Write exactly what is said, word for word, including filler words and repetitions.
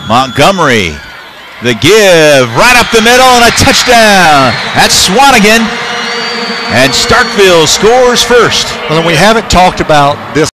Montgomery, the give, right up the middle, and a touchdown. That's Swanigan, and Starkville scores first. Well, we haven't talked about this